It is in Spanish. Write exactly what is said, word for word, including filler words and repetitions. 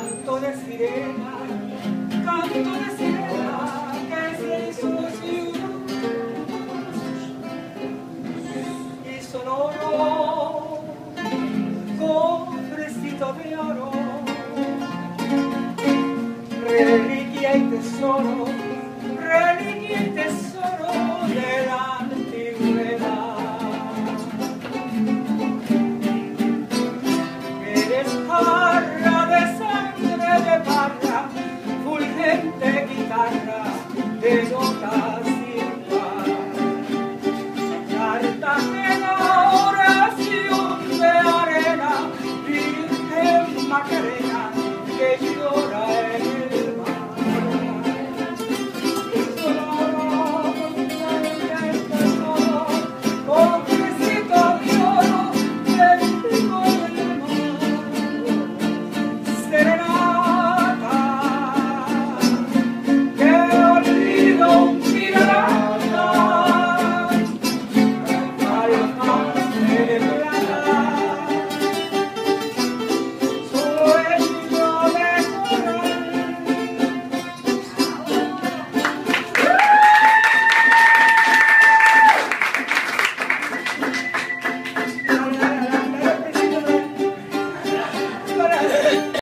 canto de sirena, canto de sirena que se hizo ciudad y sonoro, cofrecito de oro, reliquia y tesoro, reliquia y tesoro de la antigüedad. Eres jarra de sangre de parra, fulgente guitarra de notas sin par. Cartagena, oración de arena, Virgen Macarena que llora en el mar. Thank you.